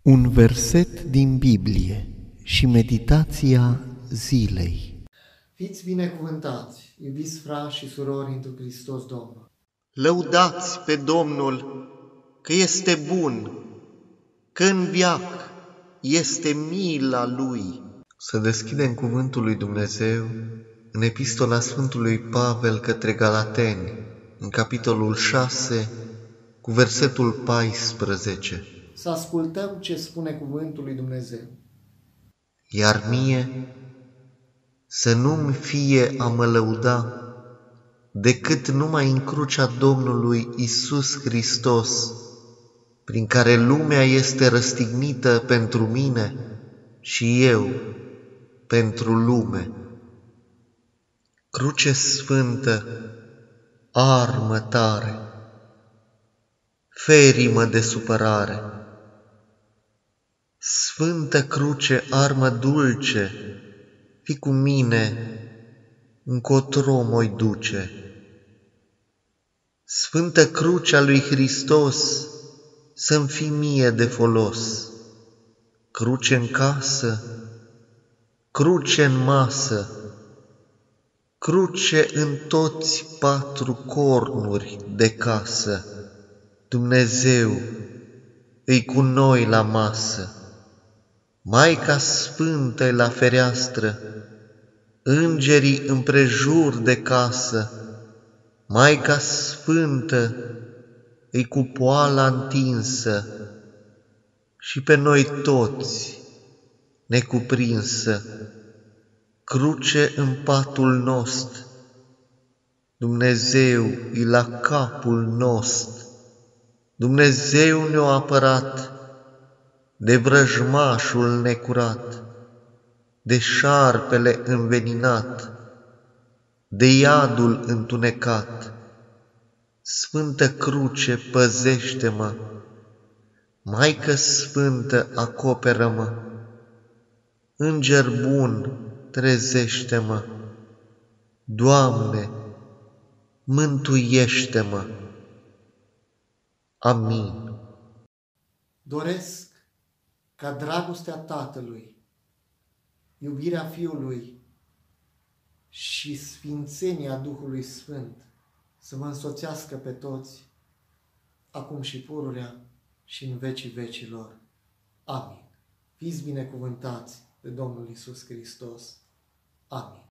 Un verset din Biblie și meditația zilei. Fiți binecuvântați, iubiți frați și surori întru Hristos Domnul. Lăudați pe Domnul că este bun, că în veac este mila Lui. Să deschidem cuvântul lui Dumnezeu în Epistola Sfântului Pavel către Galateni, în capitolul 6, cu versetul 14. Să ascultăm ce spune cuvântul lui Dumnezeu. Iar mie să nu-mi fie a mă lăuda decât numai în crucea Domnului Iisus Hristos, prin care lumea este răstignită pentru mine și eu pentru lume. Cruce sfântă, armă tare, ferii-mă de supărare. Sfântă cruce, armă dulce, fii cu mine, încotro m-oi duce. Sfântă crucea lui Hristos, să-mi fii mie de folos. Cruce în casă, cruce în masă, cruce în toți patru cornuri de casă. Dumnezeu îi cu noi la masă. Maica Sfântă-i la fereastră, îngerii împrejur de casă. Maica Sfântă îi cu poala întinsă și pe noi toți necuprinsă. Cruce în patul nostru, Dumnezeu îi la capul nostru. Dumnezeu ne-a apărat de vrăjmașul necurat, de șarpele înveninat, de iadul întunecat. Sfântă cruce, păzește-mă, Maică Sfântă, acoperă-mă, Înger bun, trezește-mă, Doamne, mântuiește-mă. Amin. Doresc ca dragostea Tatălui, iubirea Fiului și sfințenia Duhului Sfânt să mă însoțească pe toți, acum și pururea și în vecii vecilor. Amin. Fiți binecuvântați de Domnul Iisus Hristos. Amin.